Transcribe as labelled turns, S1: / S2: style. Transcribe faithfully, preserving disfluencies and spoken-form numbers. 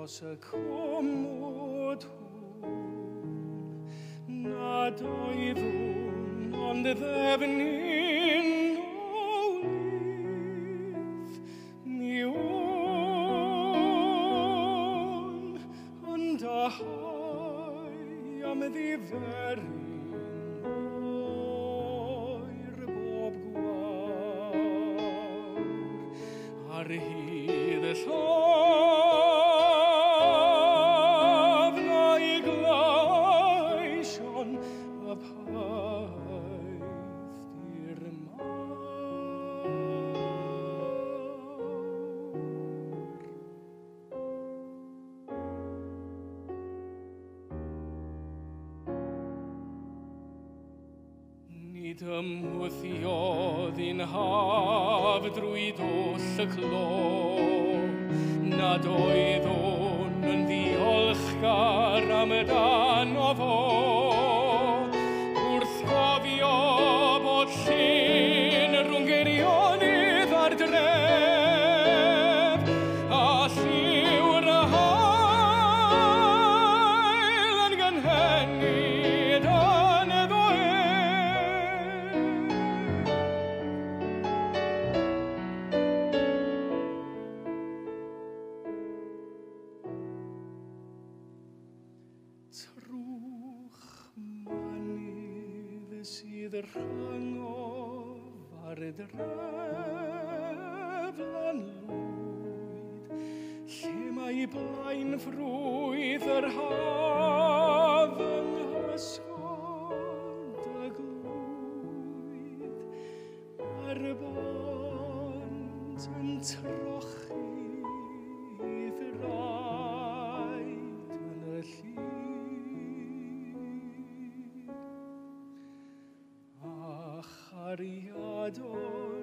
S1: dros y cwmwd hwn, nad oeddwn ond ddefnyn o lif, mi wn ond a hai am ddiferyn o'r bob gwawr, ar hyd y llaf na'i glaision y paith di'r mawr. Nid ymwythiodd un haf drwy dos y clo, nad oeddwn yn ddiolchgar am y dan o fo, wrth gofio bod llun rhwng geirionydd ar dref, a lliw'r hael yn gynhenid yn y ddoe. Trwch manydd sydd rhangof ar y dref lan lwyd, lle mae blaen ffrwyth yr haf yng nghysgod y glwyd, ar y bont yn trochi thraed yn y llun. Chariadon